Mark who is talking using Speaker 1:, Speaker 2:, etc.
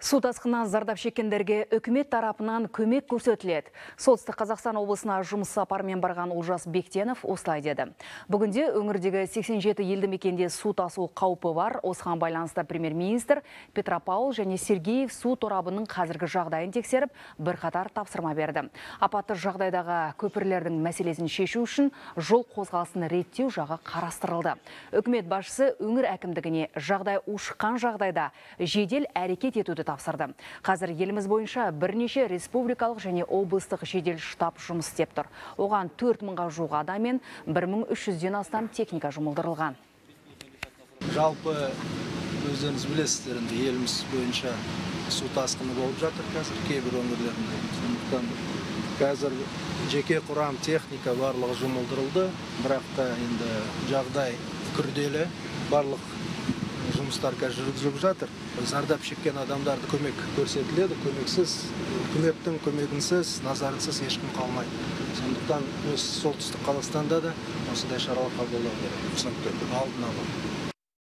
Speaker 1: Су тасқынынан зардап шеккендерге үкімет тарапынан көмек көрсетіледі. Солтүстік Қазақстан облысына жұмыс сапарымен барған Олжас Бектенов осылай деді. Бүгінде өңірдегі 87 елді мекенде су тасу қаупі бар. Осыған байланысты премьер-министр Петропавл және Сергеев су торабының қазіргі жағдайын тексеріп, бірқатар тапсырма берді. Апатты жағдайдағы көпірлердің мәселесін шешу үшін жол қозғалысын реттеу жағы қарастырылды. Үкімет басшысы өңір әкімдігіне жағдай ушыққан жағдайда жедел әрекет етуді тапсырды. Қазір еліміз бойынша бірнеше республикалық және облыстық жедел штаб жұмыс істеп тұр. Оған 4000-ға жуық адам мен 1300-ден астам техника жұмылдырылған.
Speaker 2: Жалпы өздеріңіз білесіздер, еліміз бойынша су тасқыны болып жатыр қазір кейбір өңірлерінде. Сондықтан қазір жеке құрам техника барлығы жұмылдырылды, бірақ та енді жағдай күрделі, барлық жұмыстар қазір жүргізіліп жатыр. Зардап шеккен адамдарды көмек көрсетіледі, көмексіз, үкіметтің көмегінсіз, назарынсыз ешкім қалмайды. Сондықтан солтүстік Қазақстанда да осындай шаралар қабылдау керек. Алдын ала.